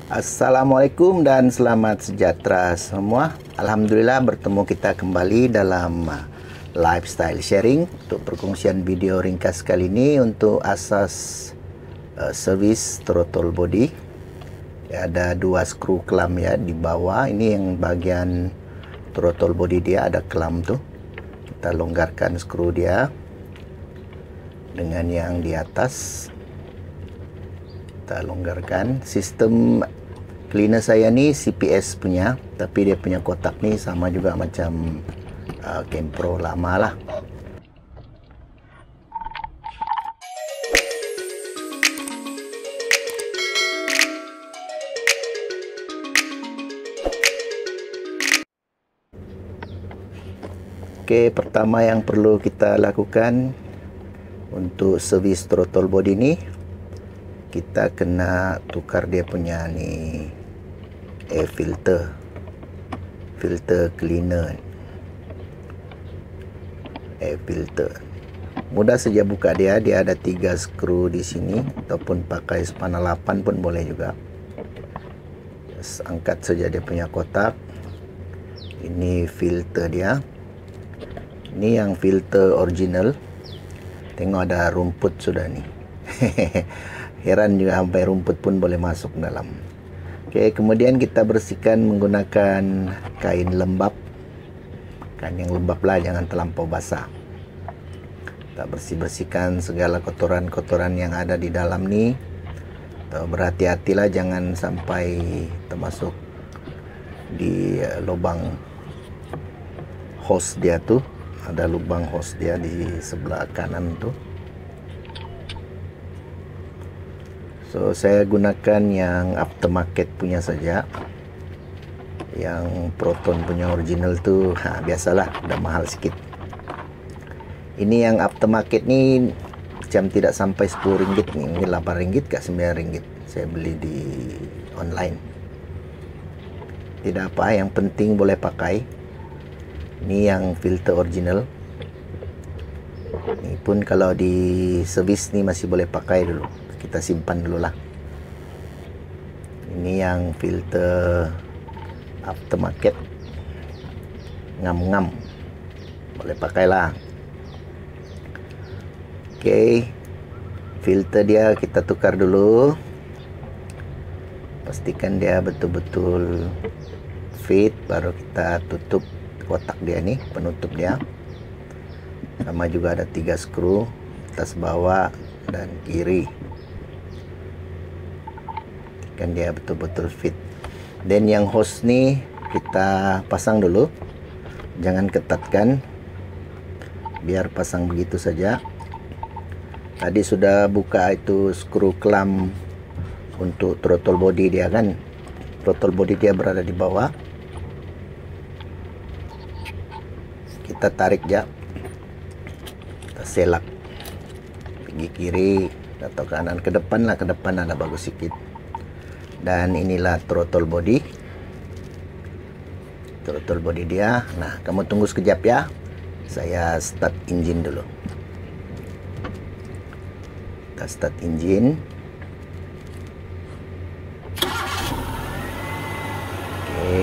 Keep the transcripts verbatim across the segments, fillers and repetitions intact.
Assalamualaikum dan selamat sejahtera semua. Alhamdulillah bertemu kita kembali dalam lifestyle sharing untuk perkongsian video ringkas kali ini untuk asas uh, servis throttle body. Ya, ada dua skru kelam ya di bawah. Ini yang bagian throttle body dia ada kelam tuh. Kita longgarkan skru dia dengan yang di atas. Kita longgarkan. Sistem cleaner saya ni C P S punya, tapi dia punya kotak ni sama juga macam uh, Kempro lama lah. Oke, pertama yang perlu kita lakukan untuk servis throttle body ni, kita kena tukar dia punya ni air filter, filter cleaner, air filter. Mudah saja buka dia. Dia ada tiga skru di sini, ataupun pakai spana lapan pun boleh juga. Just angkat saja dia punya kotak. Ini filter dia. Ini yang filter original. Tengok ada rumput sudah nih. Heran juga sampai rumput pun boleh masuk dalam. Oke, kemudian kita bersihkan menggunakan kain lembab. Kain yang lembab lah, jangan terlampau basah. Kita bersih-bersihkan segala kotoran-kotoran yang ada di dalam nih. Atau berhati-hatilah jangan sampai termasuk di lubang hose dia tuh. Ada lubang hose dia di sebelah kanan tuh. So, saya gunakan yang aftermarket punya saja. Yang Proton punya original tuh, ha, biasalah, udah mahal sedikit. Ini yang aftermarket ni macam tidak sampai sepuluh ringgit nih. Ini delapan ringgit ke sembilan ringgit. Saya beli di online. Tidak apa, yang penting boleh pakai. Ini yang filter original. Ini pun kalau di servis ni masih boleh pakai dulu. Kita simpan dulu lah. Ini yang filter aftermarket, ngam-ngam, boleh pakailah. Oke, filter dia kita tukar dulu. Pastikan dia betul-betul fit, baru kita tutup kotak dia nih, penutup dia. Sama juga ada tiga skru, atas, bawah, dan kiri. Kan dia betul-betul fit. Dan yang hose ni kita pasang dulu, jangan ketatkan, biar pasang begitu saja. Tadi sudah buka itu skru kelam untuk throttle body dia kan. Throttle body dia berada di bawah. Kita tarik ya, kita selak pergi kiri atau kanan, ke depan lah, ke depan ada bagus sedikit. Dan inilah throttle body, throttle body dia. Nah, kamu tunggu sekejap ya, saya start engine dulu. Kita start engine. Oke,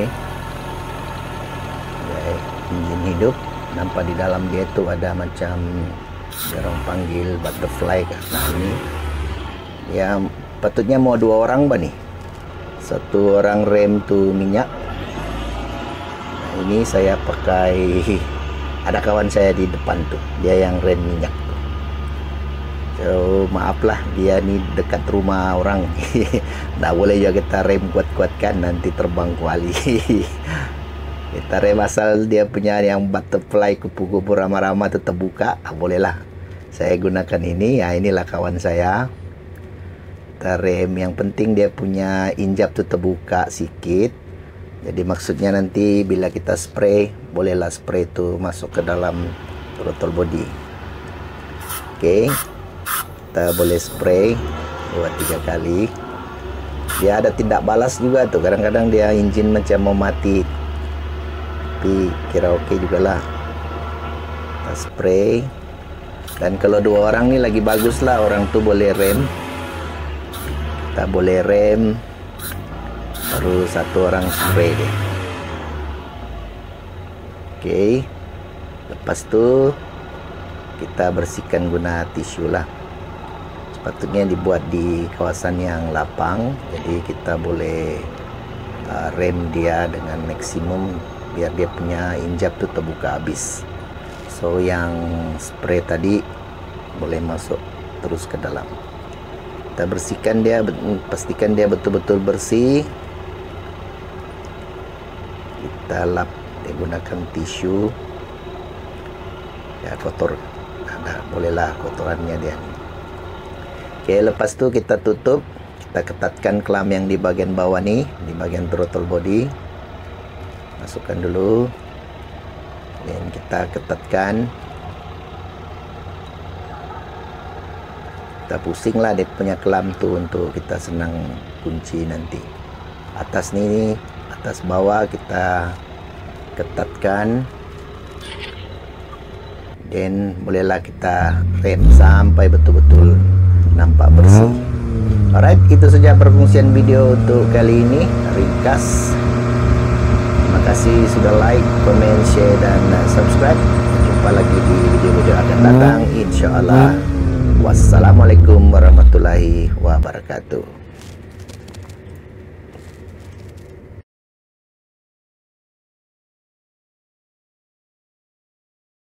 ya, engine hidup. Nampak di dalam dia tuh ada macam orang panggil butterfly kan. Nah, ini ya patutnya mau dua orang bah nih. Satu orang rem tuh minyak. Nah, ini saya pakai, ada kawan saya di depan tuh, dia yang rem minyak tuh. So, maaflah, dia nih dekat rumah orang. Nggak boleh juga kita rem kuat-kuatkan, nanti terbang kuali. Kita rem asal dia punya yang butterfly, kupu-kupu rama-rama tetap buka, ah, bolehlah. Saya gunakan ini, ya inilah kawan saya. Kita rem, yang penting dia punya injap tuh terbuka sedikit. Jadi maksudnya nanti bila kita spray, bolehlah spray itu masuk ke dalam throttle body. Oke, kita boleh spray dua tiga kali. Dia ada tindak balas juga tuh, kadang-kadang dia engine macam mau mati, tapi kira oke juga lah. Kita spray. Dan kalau dua orang nih lagi bagus lah, orang tuh boleh rem. Kita boleh rem baru satu orang spray deh. Oke, lepas itu kita bersihkan guna tisu lah. Sepatutnya dibuat di kawasan yang lapang, jadi kita boleh uh, rem dia dengan maksimum biar dia punya injap tuh terbuka habis. So yang spray tadi boleh masuk terus ke dalam. Kita bersihkan dia, pastikan dia betul-betul bersih. Kita lap dia gunakan tisu. Ya kotor, ada bolehlah kotorannya dia. Oke, lepas itu kita tutup. Kita ketatkan kelam yang di bagian bawah nih, di bagian throttle body. Masukkan dulu. Dan kita ketatkan. Kita pusing lah dia punya kelam tuh untuk kita senang kunci nanti. Atas nih, atas bawah kita ketatkan. Dan bolehlah kita rem sampai betul-betul nampak bersih. Alright, itu saja perfungsian video untuk kali ini, ringkas. Terima kasih sudah like, comment, share, dan subscribe. Jumpa lagi di video-video akan datang, insya Allah. Wassalamualaikum warahmatullahi wabarakatuh.